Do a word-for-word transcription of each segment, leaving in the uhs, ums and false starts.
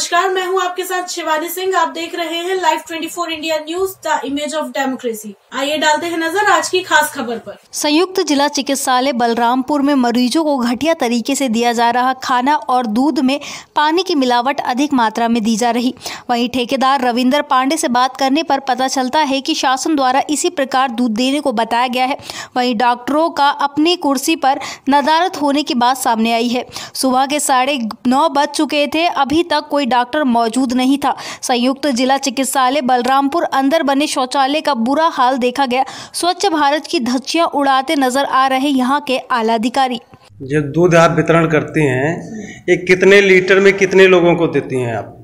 नमस्कार, मैं हूं आपके साथ शिवानी सिंह। आप देख रहे हैं लाइव चौबीस India news, the image of democracy. आइए डालते हैं नजर आज की खास खबर पर। संयुक्त जिला चिकित्सालय बलरामपुर में मरीजों को घटिया तरीके से दिया जा रहा खाना और दूध में पानी की मिलावट अधिक मात्रा में दी जा रही। वहीं ठेकेदार रविंदर पांडे से बात करने पर पता चलता है कि शासन द्वारा इसी प्रकार दूध देने को बताया गया है। वहीं डॉक्टरों का अपनी कुर्सी पर नदारत होने की बात सामने आई है। सुबह के साढ़े नौ बज चुके थे, अभी तक कोई डॉक्टर मौजूद नहीं था। संयुक्त जिला चिकित्सालय बलरामपुर अंदर बने शौचालय का बुरा हाल देखा गया। स्वच्छ भारत की धज्जियां उड़ाते नजर आ रहे यहाँ के आला अधिकारी। जो दूध आप वितरण करते हैं, ये कितने लीटर में कितने लोगों को देती हैं आप?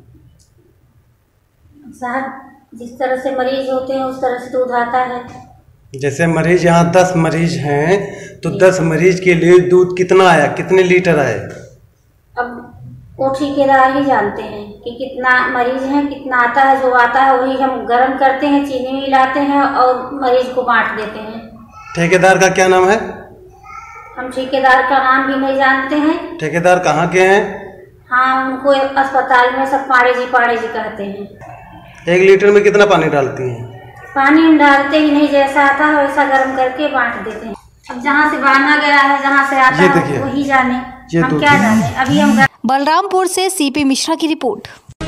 साहब, जिस तरह से मरीज होते हैं उस तरह से दूध आता है। जैसे मरीज यहाँ दस मरीज हैं तो दस मरीज के लिए दूध कितना आया, कितने लीटर आए? अब वो ठेकेदार ही जानते हैं कि कितना मरीज है, कितना आता है। जो आता है वही हम गर्म करते हैं, चीनी मिलाते हैं और मरीज को बांट देते हैं। ठेकेदार का क्या नाम है? हम ठेकेदार का नाम भी नहीं जानते हैं। ठेकेदार कहाँ के हैं? हाँ, उनको अस्पताल में सब पाड़े जी पाड़े जी कहते हैं। एक लीटर में कितना पानी डालती हैं? पानी हम डालते ही नहीं, जैसा आता है वैसा गर्म करके बांट देते हैं। अब जहाँ से बांधा गया है, जहाँ से आता है वही जाने, हम क्या जाने। अभी हम बलरामपुर से सीपी मिश्रा की रिपोर्ट।